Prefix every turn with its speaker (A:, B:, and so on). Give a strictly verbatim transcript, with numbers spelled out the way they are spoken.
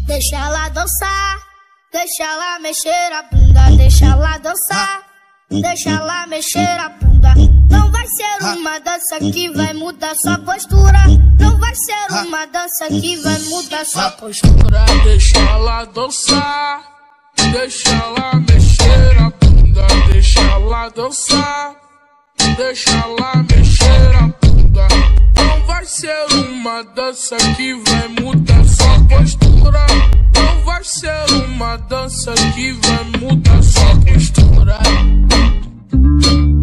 A: Deixa ela dançar, deixa ela mexer a bunda, deixa ela dançar, deixa ela mexer a bunda. Não vai ser uma dança que vai mudar sua postura, não vai ser uma dança que vai mudar sua postura.
B: Deixa ela dançar, deixa ela mexer a bunda, deixa ela dançar, deixa ela mexer a bunda. Não vai ser uma dança que vai mudar sua postura, não vai ser uma dança que vai mudar sua postura.